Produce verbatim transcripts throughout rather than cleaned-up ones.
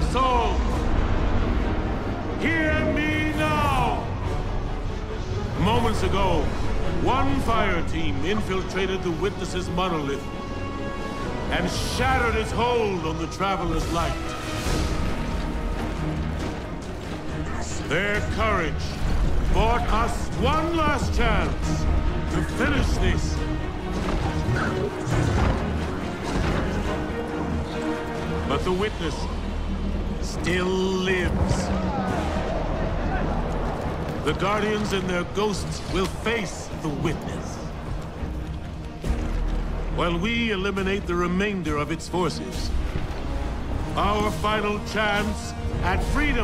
us all. Hear me now! Moments ago, one fire team infiltrated the Witness's monolith and shattered its hold on the Traveler's light. Their courage bought us one last chance to finish this. But the Witness still lives. The Guardians and their ghosts will face the Witness, while we eliminate the remainder of its forces. Our final chance at freedom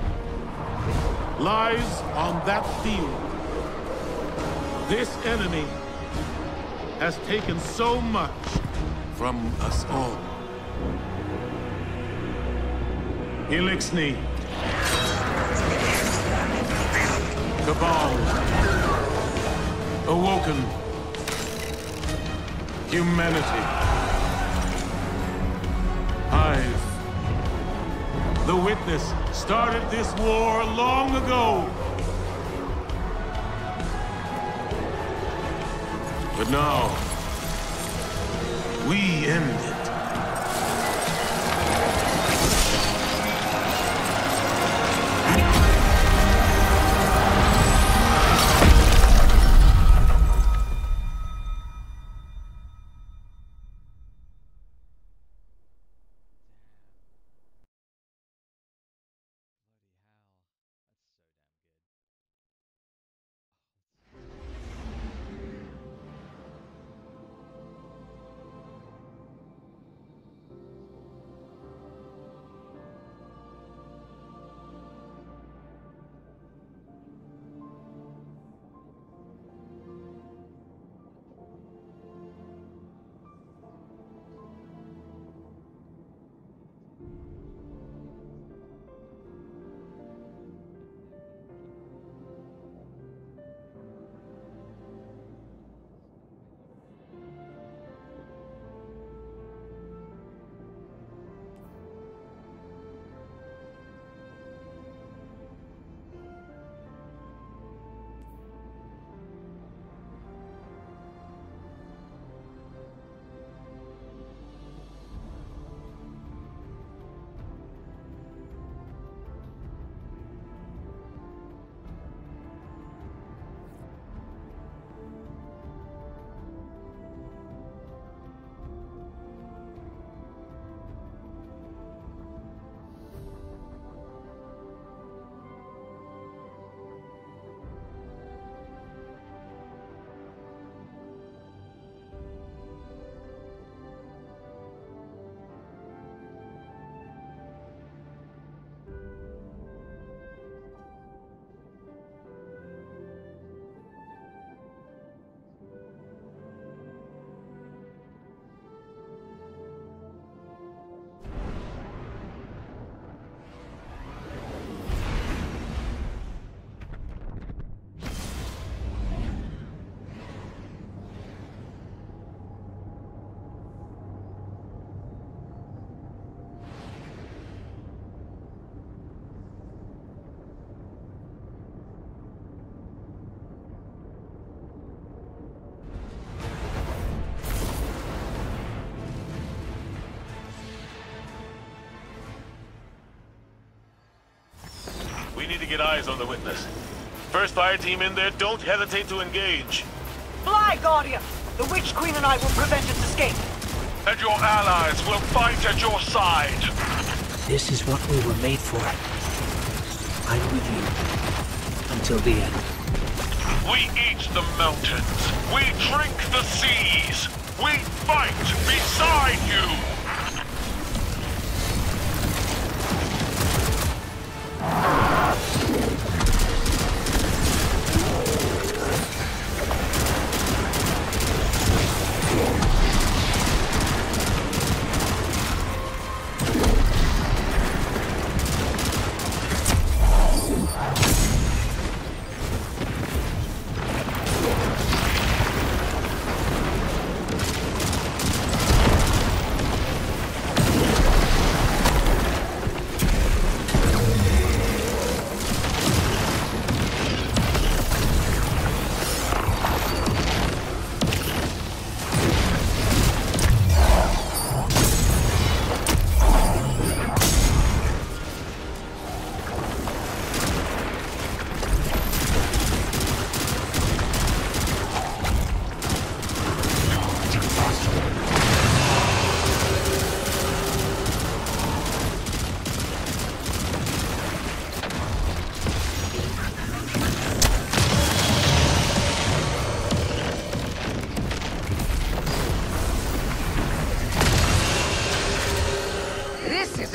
lies on that field. This enemy has taken so much from us all. Eliksni. Cabal. Awoken. Humanity. Hive. The Witness started this war long ago. But now, we end it. We need to get eyes on the Witness. First fire team in there, don't hesitate to engage. Fly, Guardian! The Witch Queen and I will prevent its escape. And your allies will fight at your side. This is what we were made for. I'm with you. Until the end. We eat the mountains. We drink the seas. We fight beside you.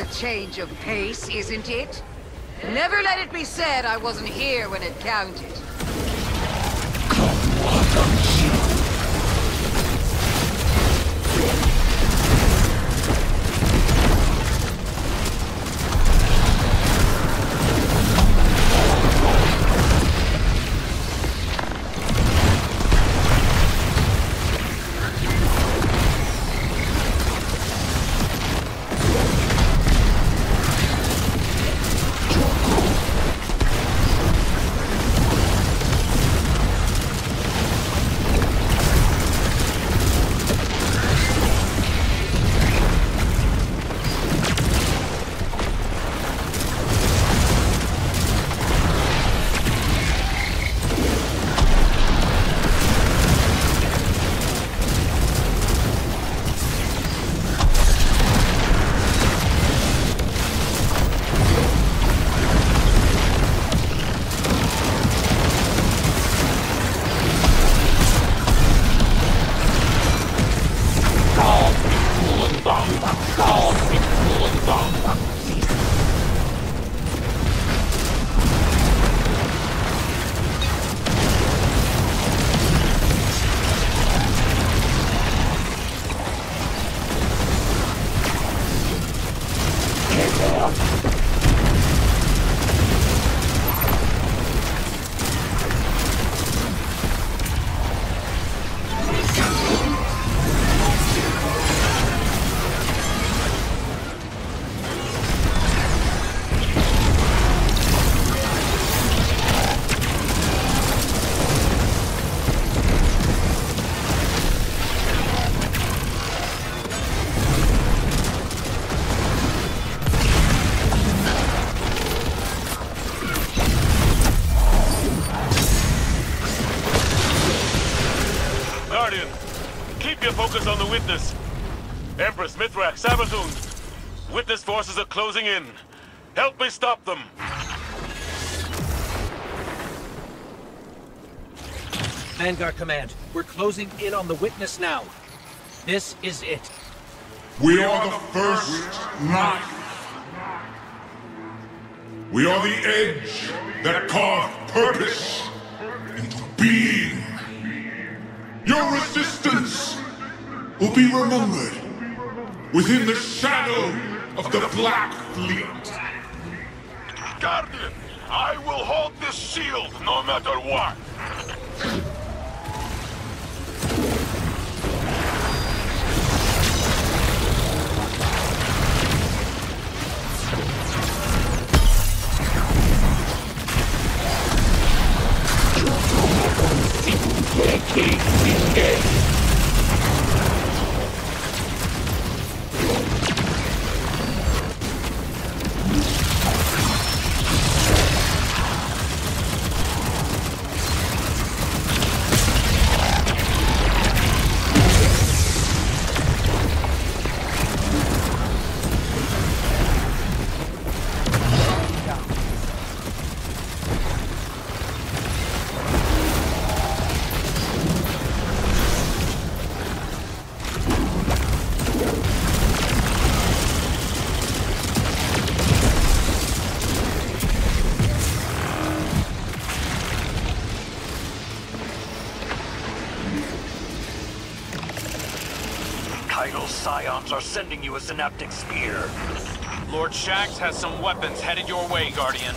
change of pace, isn't it? Never let it be said I wasn't here when it counted. Focus on the witness. Empress, Mithrax, Savathun. Witness forces are closing in. Help me stop them. Vanguard Command, we're closing in on the witness now. This is it. We are the first knife. We are the edge that carved purpose into being. Your resistance will be remembered within the shadow of the Black Fleet. Guardian, I will hold this shield no matter what. Kaido's scions are sending you a synaptic spear. Lord Shaxx has some weapons headed your way, Guardian.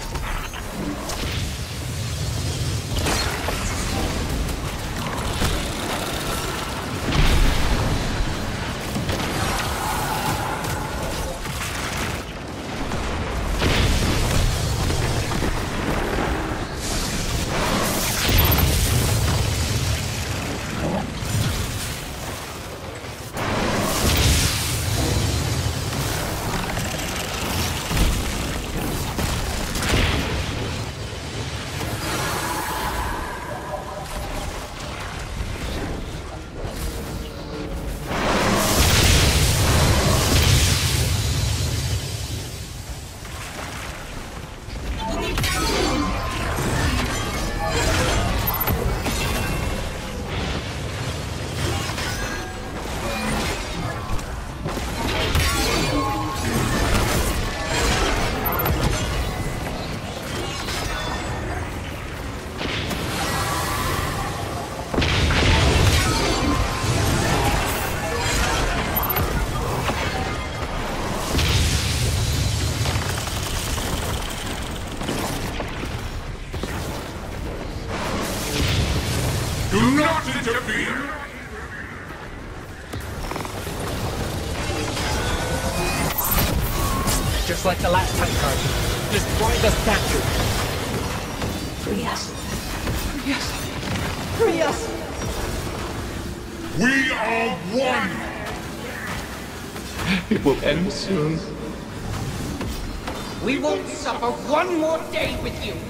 Do not interfere! Just like the last time, Guardian. Destroy the statue. Free us. Free us. Free us. We are one! It will end soon. We won't suffer one more day with you.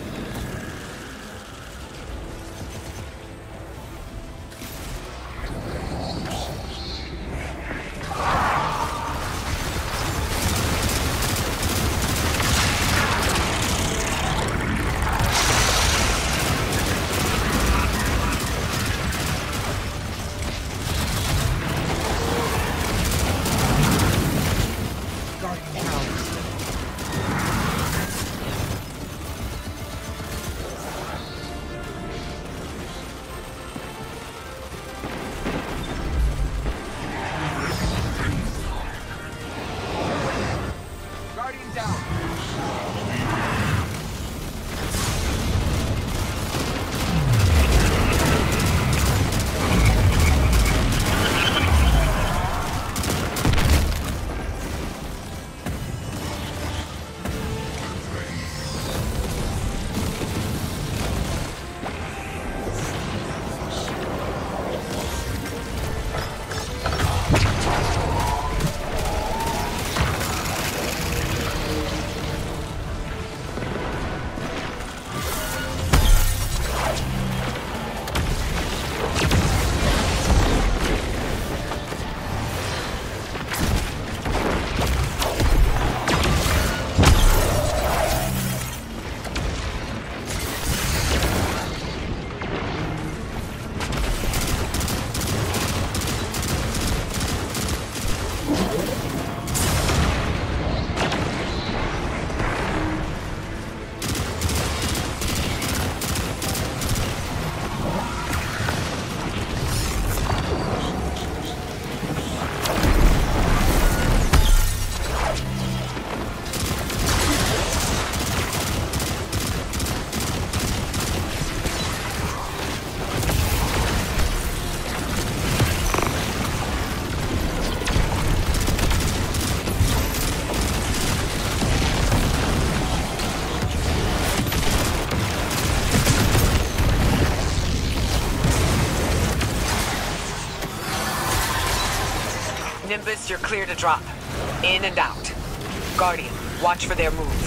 Nimbus, you're clear to drop. In and out. Guardian, watch for their move.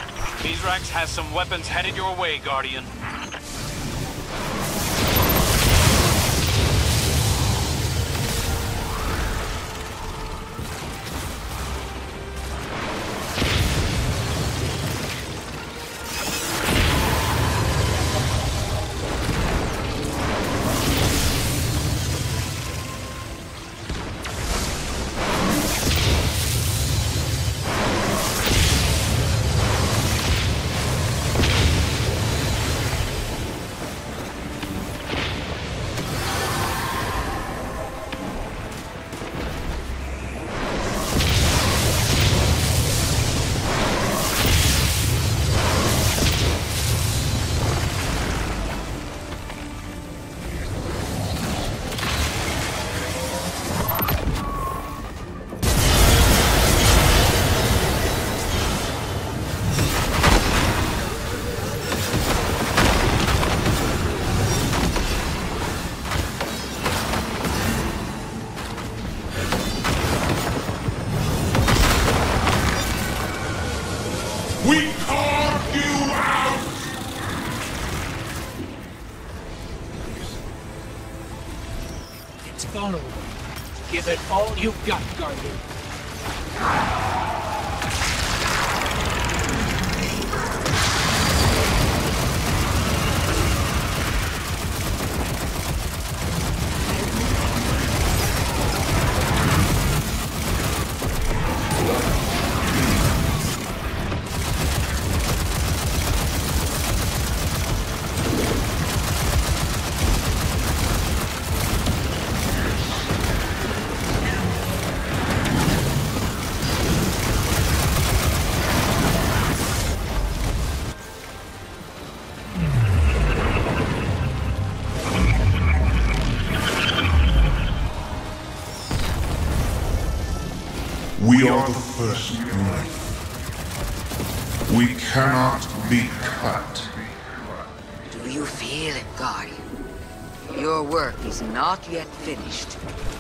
Mithrax has some weapons headed your way, Guardian. We carved you out! It's vulnerable. Give it all you've got, Guardian. We are the first knife. We cannot be cut. Do you feel it, Guardian? Your work is not yet finished.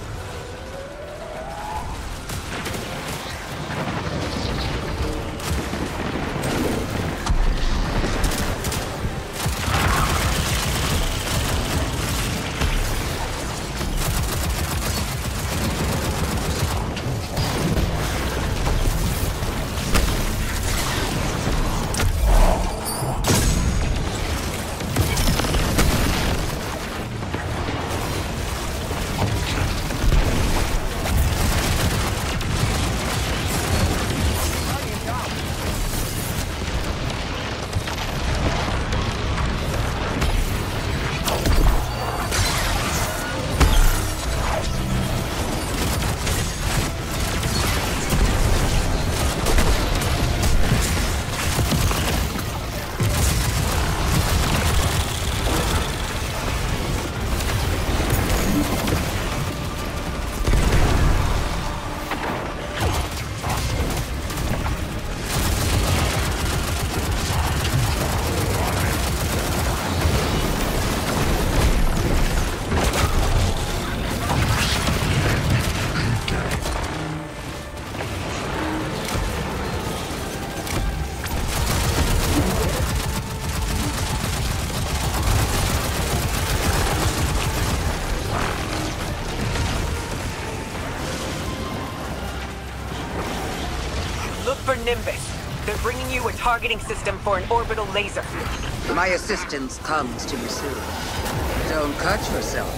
Nimbus. They're bringing you a targeting system for an orbital laser. My assistance comes to you soon. Don't cut yourself.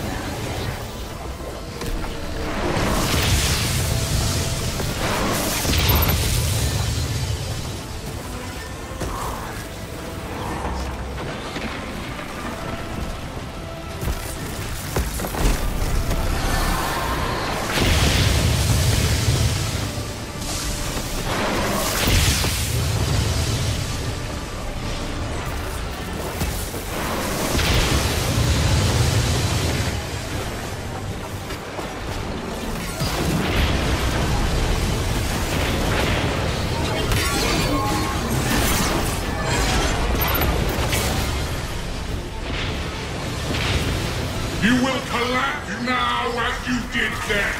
You will collapse now as you did then!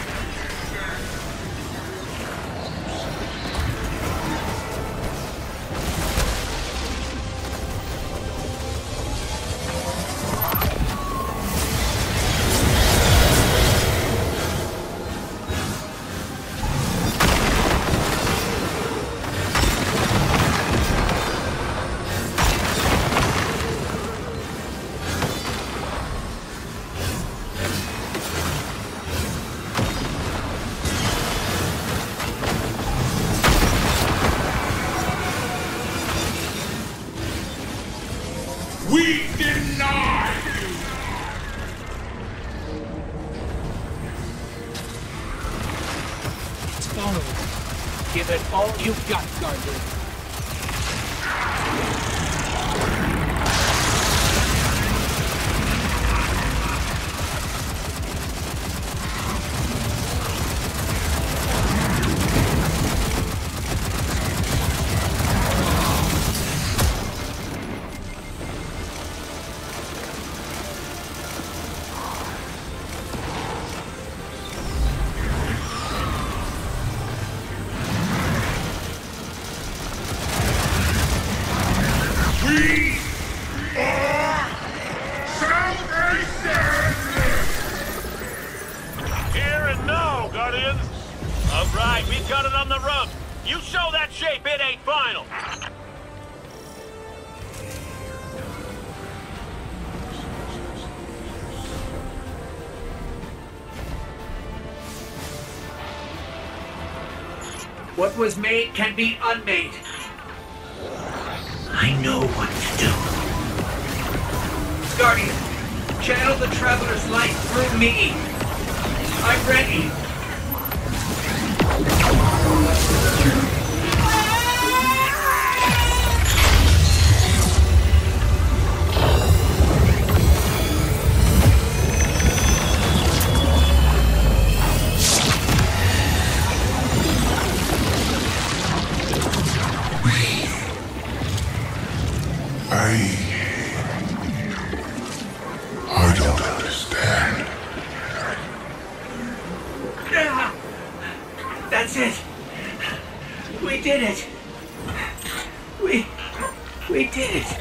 We deny you! Oh, give it all you've got, Guardian. Alright, we've got it on the rug. You show that shape, it ain't final. What was made can be unmade. I know what to do. Guardian, channel the Traveler's light through me. I'm ready. That's it. We did it. We... we did it.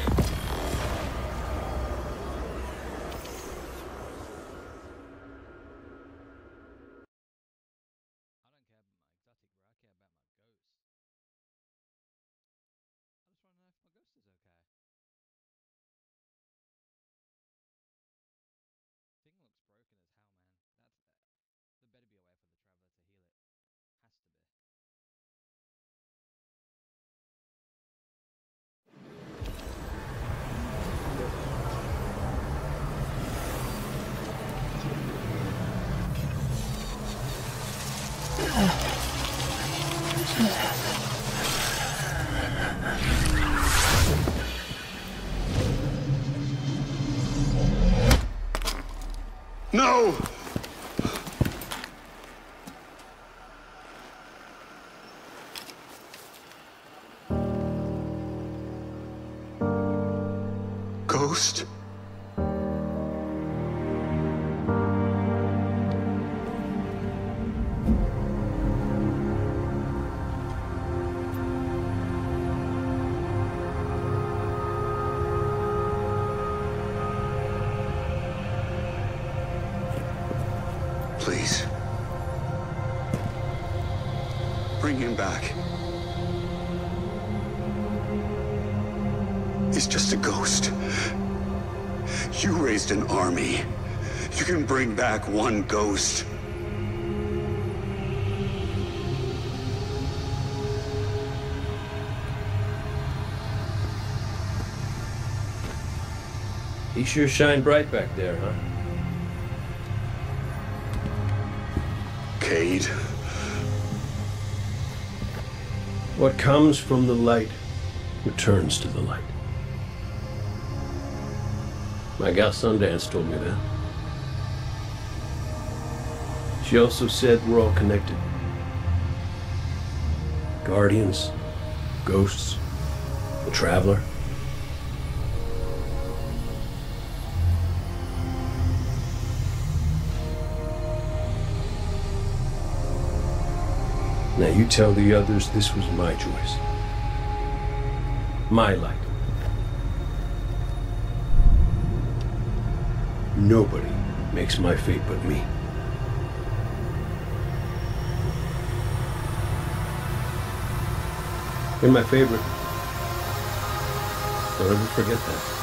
No! Ghost? Please. Bring him back. He's just a ghost. You raised an army. You can bring back one ghost. He sure shined bright back there, huh? Cayde. What comes from the light returns to the light. My gal Sundance told me that. She also said we're all connected. Guardians, ghosts, the Traveler. Now you tell the others this was my choice. My light. Nobody makes my fate but me. You're my favorite. Don't ever forget that.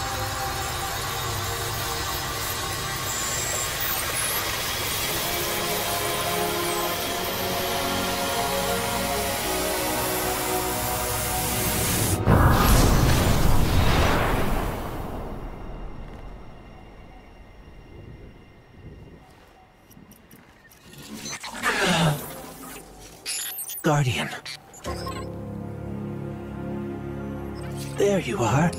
Guardian. There you are.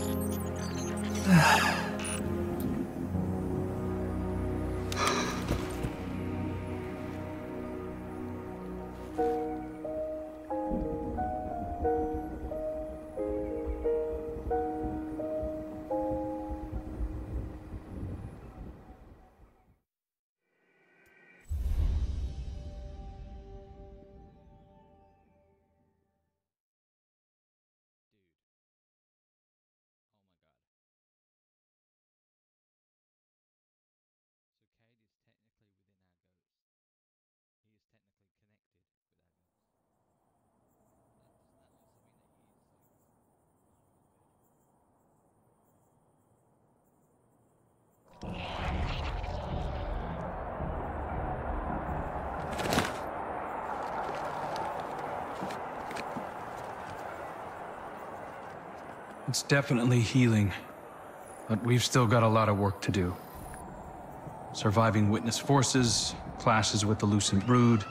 It's definitely healing, but we've still got a lot of work to do. Surviving Witness forces, clashes with the Lucent Brood.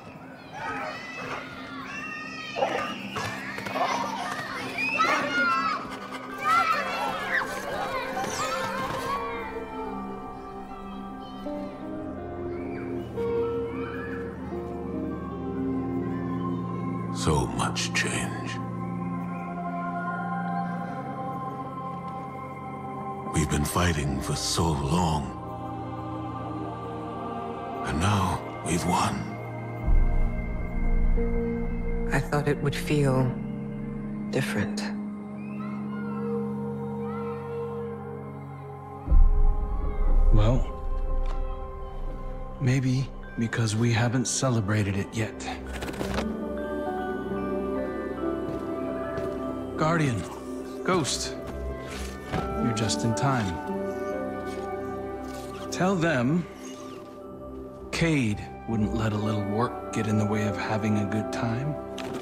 So much change. We've been fighting for so long. And now we've won. I thought it would feel different. Well, maybe because we haven't celebrated it yet. Guardian, Ghost, you're just in time. Tell them Cayde wouldn't let a little work get in the way of having a good time.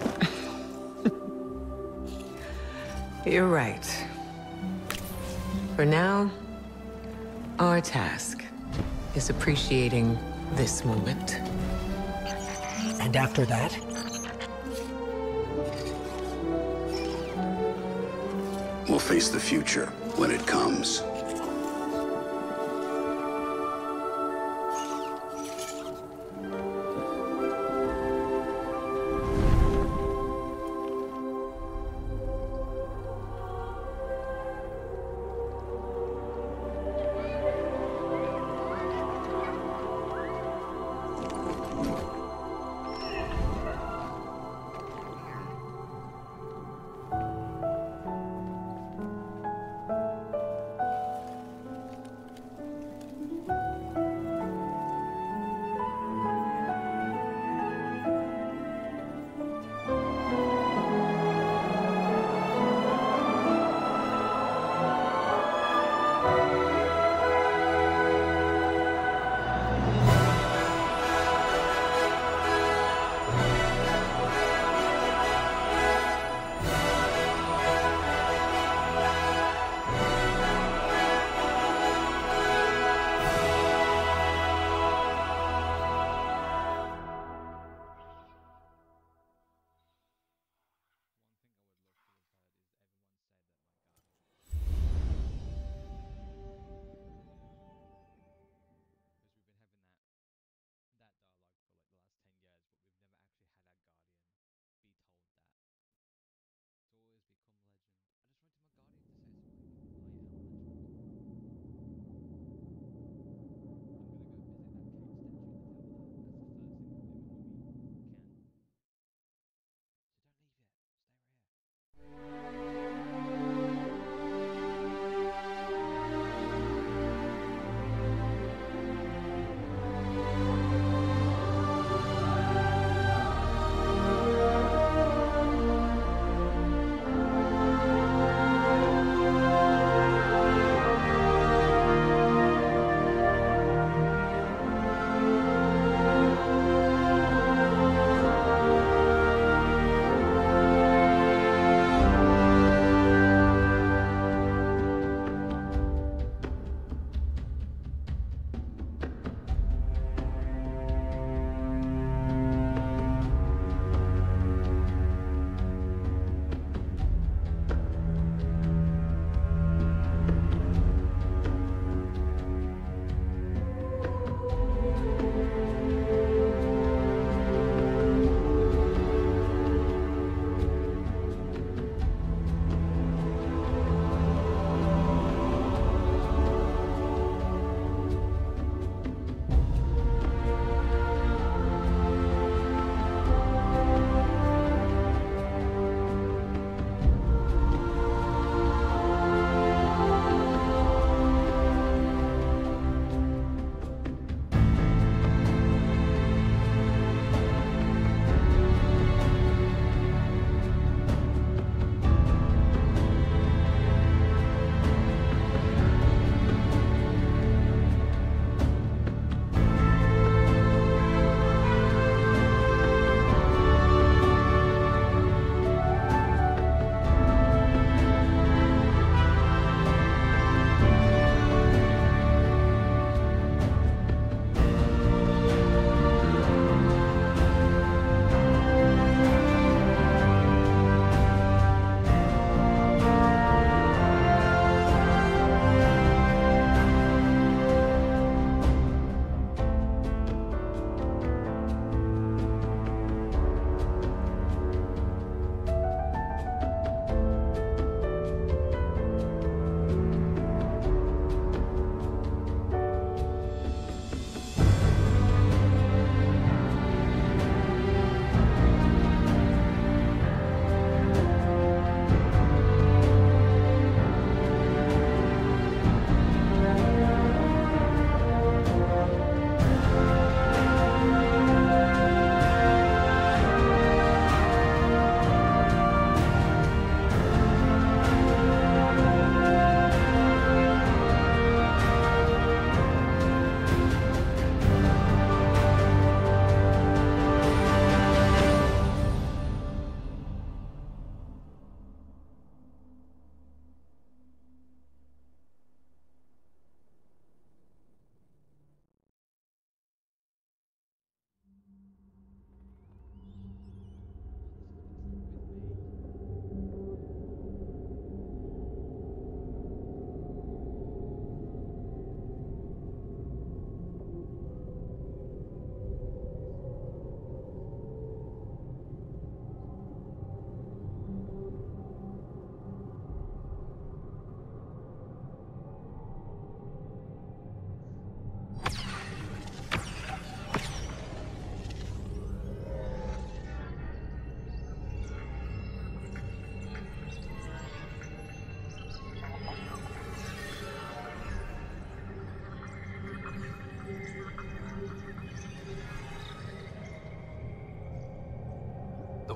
You're right. For now, our task is appreciating this moment. And after that? We'll face the future when it comes.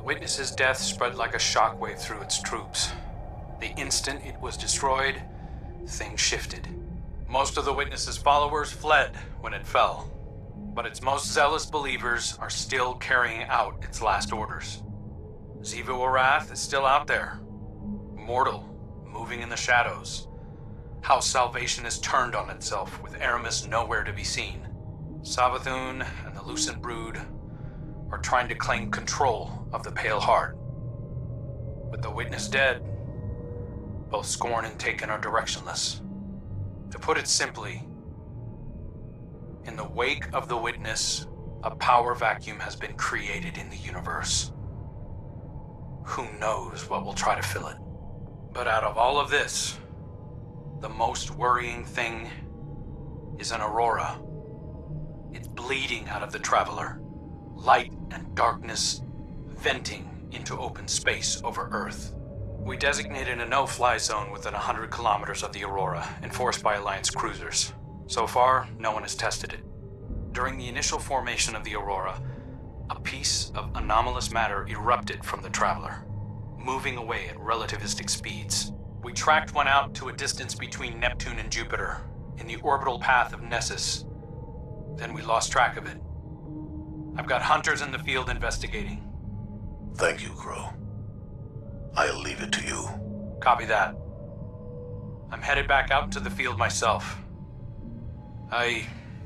Witness's death spread like a shockwave through its troops. The instant it was destroyed, things shifted. Most of the Witness's followers fled when it fell, but its most zealous believers are still carrying out its last orders. Xivu Arath is still out there, mortal, moving in the shadows. House Salvation is turned on itself, with Aramis nowhere to be seen. Savathun and the Lucent Brood are trying to claim control of the Pale Heart. With the Witness dead, both Scorn and Taken are directionless. To put it simply, in the wake of the Witness, a power vacuum has been created in the universe. Who knows what will try to fill it? But out of all of this, the most worrying thing is an aurora. It's bleeding out of the Traveler, light and darkness venting into open space over Earth. We designated a no-fly zone within one hundred kilometers of the aurora, enforced by Alliance cruisers. So far, no one has tested it. During the initial formation of the aurora, a piece of anomalous matter erupted from the Traveler, moving away at relativistic speeds. We tracked one out to a distance between Neptune and Jupiter, in the orbital path of Nessus. Then we lost track of it. I've got hunters in the field investigating. Thank you, Crow. I'll leave it to you. Copy that. I'm headed back out into the field myself. I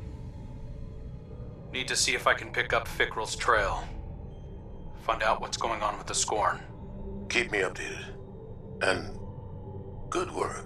need to see if I can pick up Fikrul's trail. Find out what's going on with the Scorn. Keep me updated. And good work.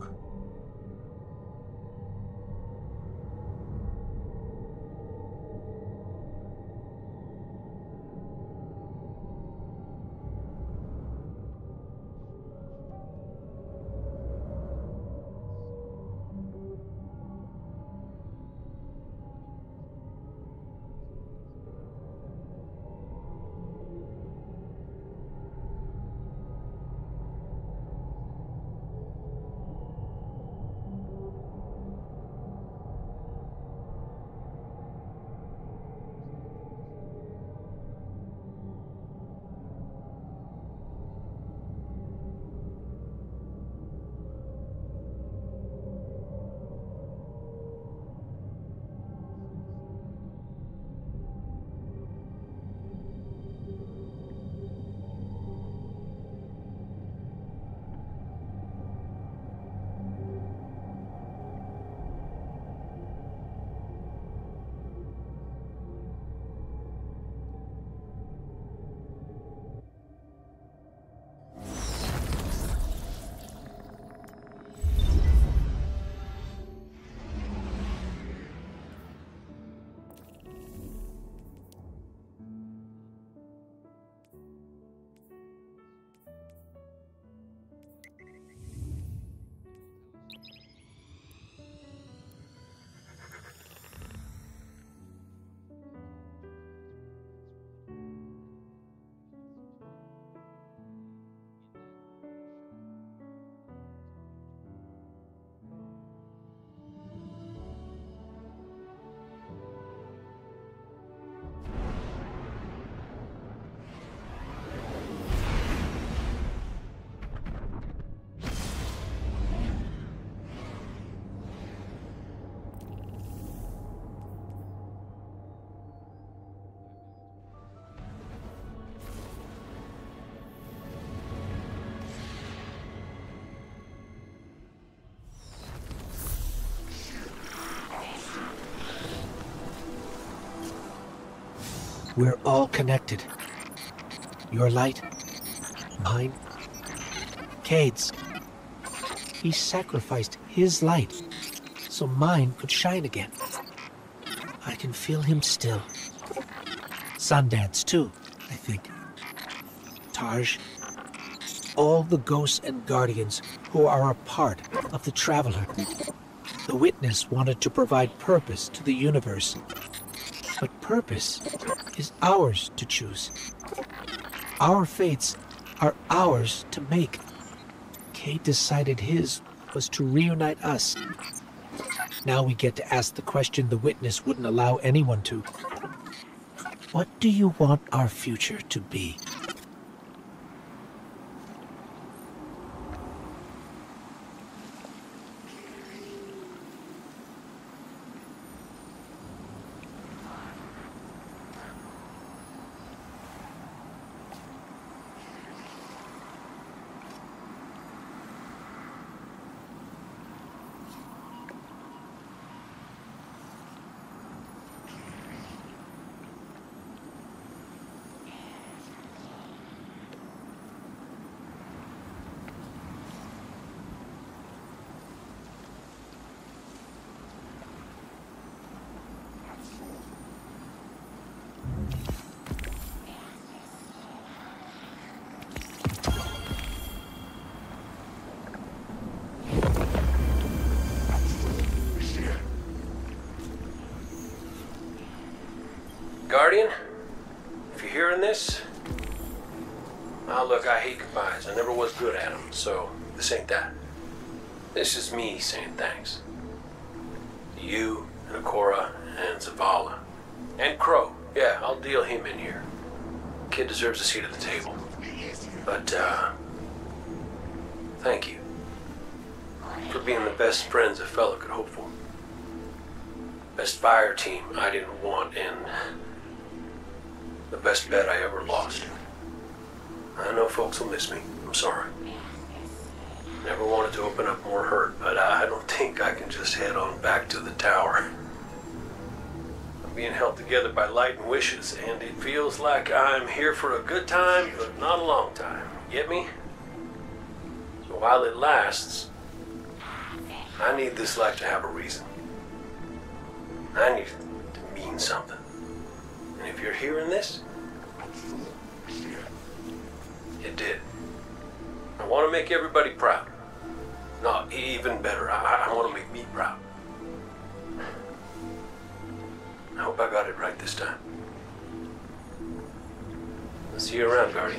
We're all connected. Your light, mine, Cayde's. He sacrificed his light so mine could shine again. I can feel him still. Sundance too, I think. Tarj. All the ghosts and guardians who are a part of the Traveler. The Witness wanted to provide purpose to the universe. But purpose is ours to choose. Our fates are ours to make. Cayde decided his was to reunite us. Now we get to ask the question the Witness wouldn't allow anyone to. What do you want our future to be? Guardian, if you're hearing this, now look, I hate goodbyes. I never was good at them, so this ain't that. This is me saying thanks. To you, and Ikora, and Zavala. And Crow. Yeah, I'll deal him in here. Kid deserves a seat at the table. But, uh... thank you. For being the best friends a fellow could hope for. Best fire team I didn't want, and the best bet I ever lost. I know folks will miss me. I'm sorry. Never wanted to open up more hurt, but I don't think I can just head on back to the tower. I'm being held together by light and wishes, and it feels like I'm here for a good time, but not a long time. Get me? So while it lasts, I need this life to have a reason. I need it to mean something. And if you're hearing this, it did. I want to make everybody proud. No, even better, I, I want to make me proud. I hope I got it right this time. I'll see you around, Guardian.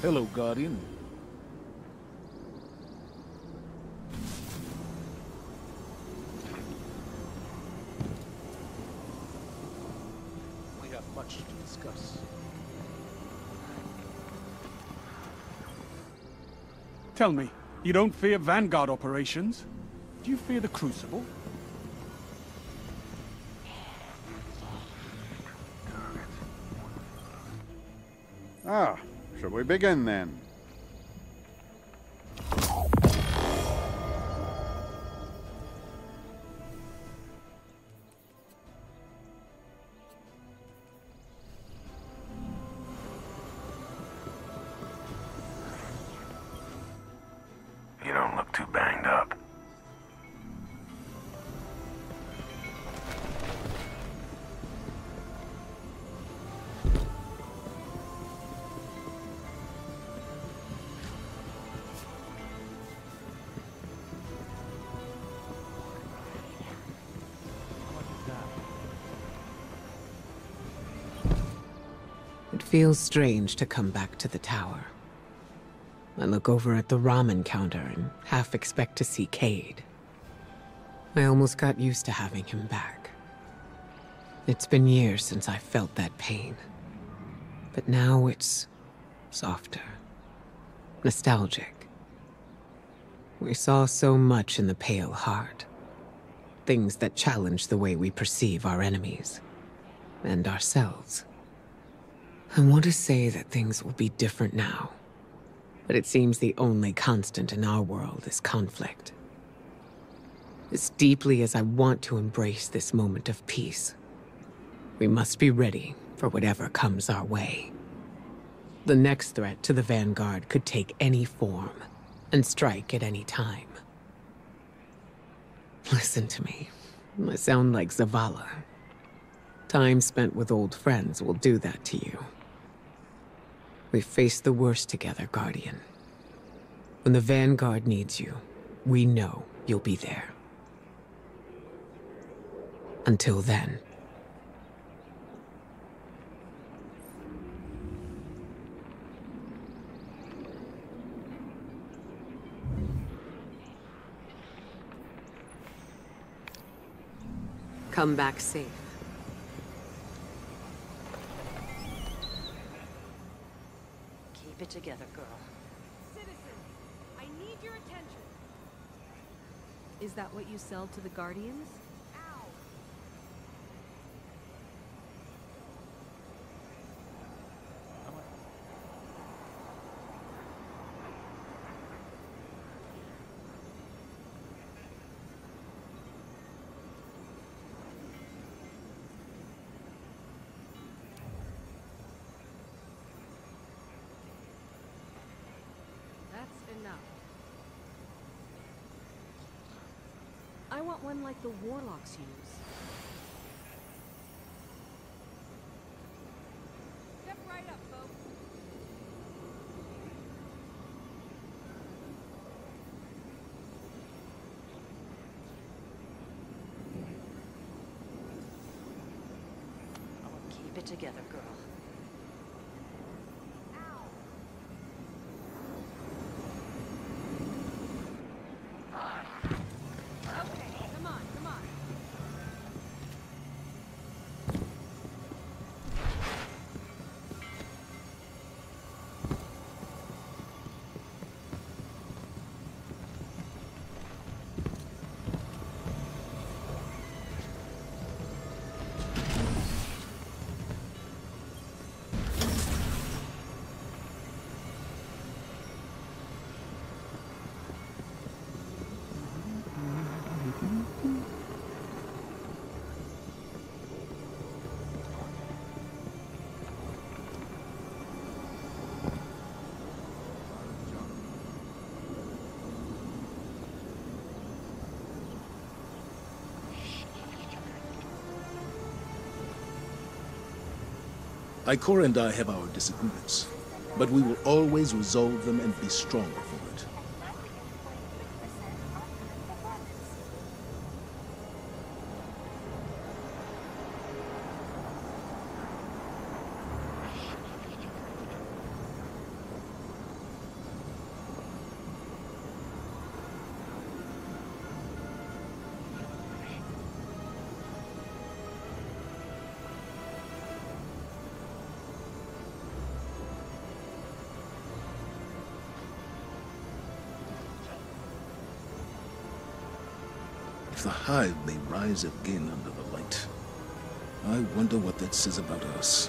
Hello, Guardian. We have much to discuss. Tell me, you don't fear Vanguard operations? Do you fear the Crucible? Ah, shall we begin then? You don't look too banged up. It feels strange to come back to the tower. I look over at the ramen counter and half expect to see Cayde. I almost got used to having him back. It's been years since I felt that pain. But now it's softer, nostalgic. We saw so much in the Pale Heart. Things that challenge the way we perceive our enemies and ourselves. I want to say that things will be different now, but it seems the only constant in our world is conflict. As deeply as I want to embrace this moment of peace, we must be ready for whatever comes our way. The next threat to the Vanguard could take any form and strike at any time. Listen to me. I sound like Zavala. Time spent with old friends will do that to you. We faced the worst together, Guardian. When the Vanguard needs you, we know you'll be there. Until then. Come back safe. Keep it together, girl. Citizens, I need your attention. Is that what you sell to the Guardians? Ow. That's enough. I want one like the Warlocks use. Step right up, folks. Keep it together, girl. Ikora and I have our disagreements, but we will always resolve them and be stronger for it. the Hive may rise again under the light. I wonder what that says about us.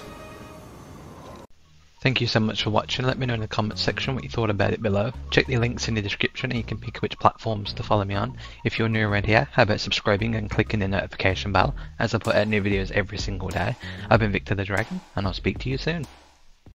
Thank you so much for watching. Let me know in the comments section what you thought about it below. Check the links in the description and you can pick which platforms to follow me on. If you're new around here, how about subscribing and clicking the notification bell as I put out new videos every single day. I've been Victor the Dragon, and I'll speak to you soon.